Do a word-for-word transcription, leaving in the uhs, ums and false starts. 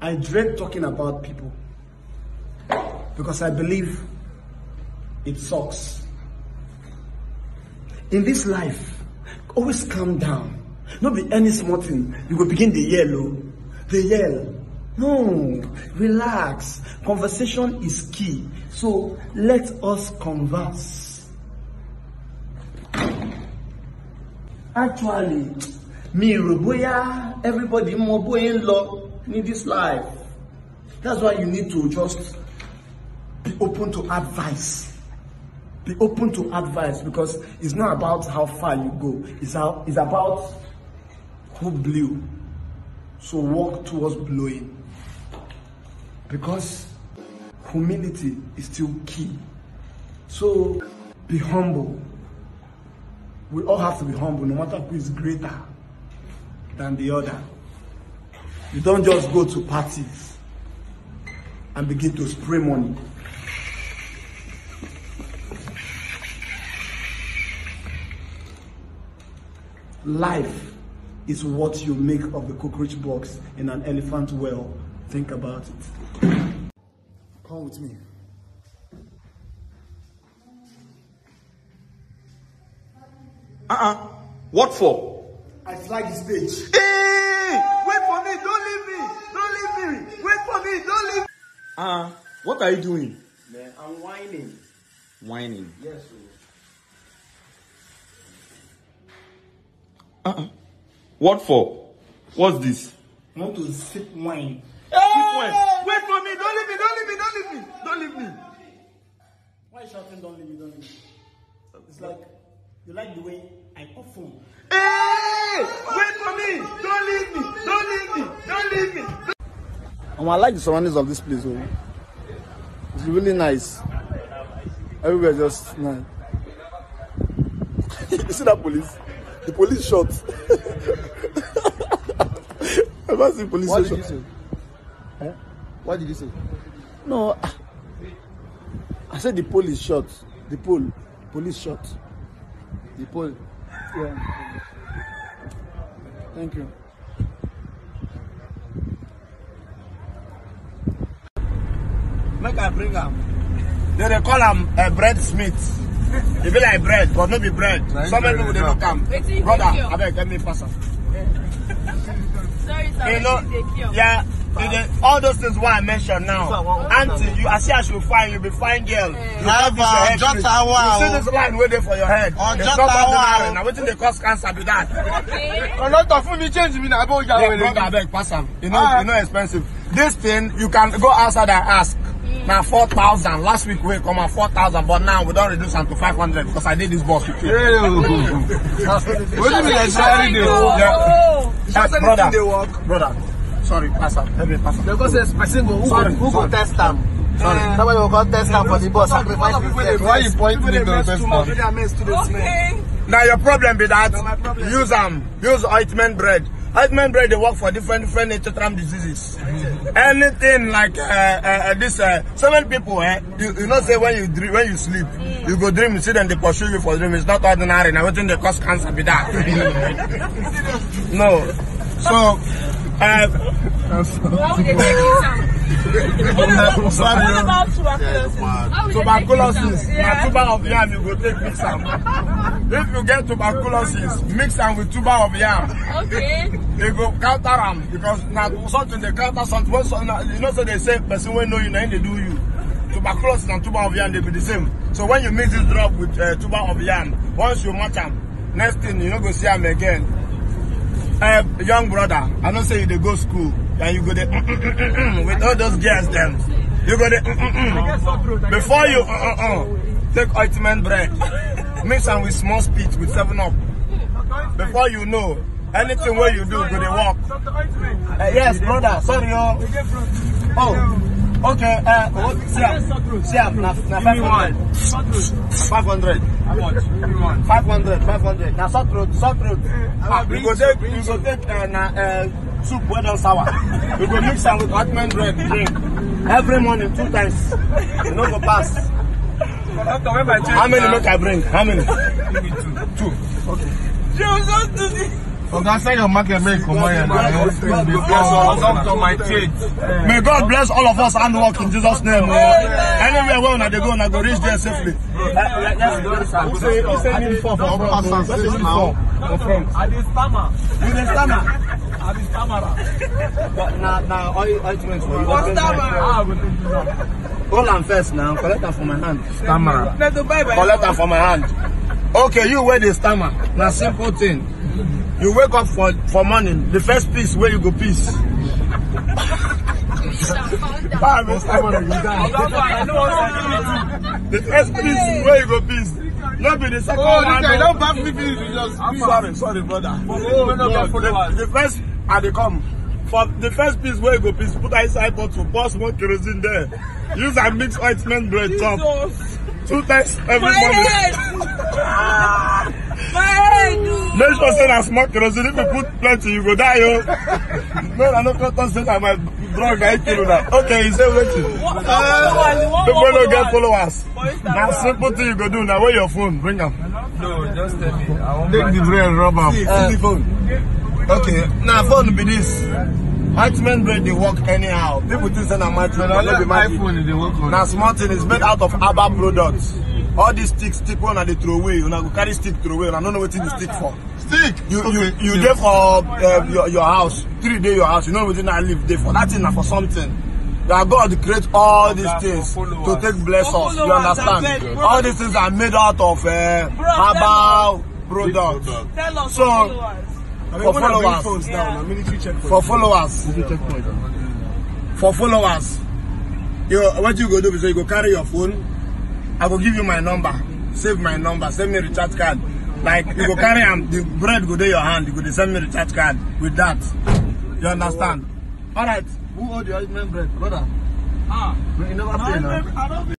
I dread talking about people because I believe it sucks. In this life, always calm down. Not be any small thing. You will begin the yell, the yell. No, relax. Conversation is key. So let us converse. Actually, me, Ruboya, everybody more boy in law in this life. That's why you need to just be open to advice. Be open to advice because it's not about how far you go. It's, how, it's about who blew. So walk towards blowing. Because humility is still key. So be humble. We all have to be humble, no matter who is greater than the other. You don't just go to parties and begin to spray money. Life is what you make of the cockroach box in an elephant well. Think about it. Come with me. Uh-uh. What for? I flag the stage. Hey! Wait for me! Don't leave me! Don't leave me! Wait for me! Don't leave me! Uh-uh. What are you doing? Man, I'm whining. Whining? Yes, sir. Uh-uh. What for? What's this? I want to sip wine. Hey! Sip wine? Wait for me! Don't leave me! Don't leave me! Don't leave me! Don't leave me! Why are you shouting, don't leave me, don't leave me? It's like, you like the way I perform. Hey! Wait for me! Don't leave me! Don't leave me! Don't leave me! Um, I like the surroundings of this place. Oh. It's really nice. Everywhere just nice. You see that police? The police shot. Ever seen police What shot? did you say? Huh? What did you say? No, I said the police shot. The pole, police shot. The pole. Yeah. Thank you. Make I bring am. They dey call am a bread smith. It be like bread, but not be bread. Some people they look am. Brother, I beg, let me pass am. Sorry, sorry. You know, yeah. The, all those things what I mentioned now. Auntie, you I see as you fine, you be fine girl. You have this your head. You see this line waiting for your head. It's not ordinary. Now waiting they cause cancer be that. Okay. A lot of food change me now. Yeah, brother, I beg, pass am. You know, ah. you know expensive. This thing you can go outside and ask. Mm. Now four thousand. Last week we come at four thousand, but now we don't reduce them to five hundred because I did this boss with you. What do you mean expiring day? Yeah. Brother, brother. Sorry, pass up. Let me pass up. Because there's person who Sorry, who sorry. go test them. Sorry. Somebody will go test them for the boss. Sacrifice. Why you pointing me to the test them? Okay. Now your problem be that problem. use um use ointment bread. Ointment bread they work for different different nature diseases. Anything like uh, uh, this uh, so many people eh you, you know say when you dream when you sleep mm. you go dream you see them they pursue you for dream. It's not ordinary. Now everything they cause cancer be that. No. So Uh, How would they take it down? What about tuberculosis? Tuberculosis. Yeah. Now tuber of yam you go take mix am. If you get tuberculosis, mix am with tuber of yam. Okay. They go counter am because now something they counter something. You know so they say person when know you now they do you. Tuberculosis and tuber of yam they be the same. So when you mix this drug with uh, tuber of yam, once you match am, next thing you no go see am again. Uh, young brother, I don't say you they go school and you go there with all those girls them. You go there before you uh, uh, uh, take ointment bread, mix them with small spit with seven up. Before you know, anything where you do, go they walk. Uh, yes, brother. Sorry, oh. Oh. Okay, uh, Siam, Siam, na, na five hundred. five hundred. five hundred, five hundred. Now, salt road, salt road. Ah, we go take, we go take, uh, na, uh, soup, well done sour. We go mix them with ointment bread, drink. Every morning, two times. You know, go pass. How many milk I bring? How many? Give me two. Two. Okay. Okay, say your market make come on. May God bless all of us and work in Jesus' name. Anywhere where they go, I go reach there safely. I did stammer. You did stammer. I did stammer. But now, now, all ointments for you. What stammer? Hold on first now. Collect them from my hand. Stammer. Collect them from my hand. Okay, you wear the stammer. Now, simple thing. You wake up for for morning. The first piece where you go piece. The first piece where you go piece. Not be the second oh, one. I don't have me finish. Just I'm sorry, sorry, brother. Oh, the, the first, I they come. For the first piece where you go piece, put inside bottle, pour small kerosene there. Use and mix ointment bread chop. Two times every My morning. head. My head. Make sure say that small kerosene. If you put plenty, you go die, yo. No, I don't want say that my drug guy kill that. Okay, he say waiting. People don't get followers. Now simple thing you go do now. Where your phone? Bring them. no, just tell me. I want take the bread, rub up. See, uh, the phone. Okay, now phone be this. Ointment bread they work anyhow. People think say na magic, but no be magic. Now small thing is made out of herbal products. All these sticks, stick one and they throw away. You know, go carry stick throw away. And I don't know what the stick for. Stick. You okay. you you there for uh, your your house. Three day your house. You know within I live there for that thing for something. That God create all these things to take bless us. You understand? All these things are made out of uh, herbal products. Tell us So for followers, Yeah. for followers, for followers, you what you go do is you go carry your phone. I will give you my number. Save my number. Send me a recharge card. Like you go carry am, the bread go to your hand. You go send me a recharge card with that. You understand? All right. Who owed the ointment bread, brother? Ah, you never pay now.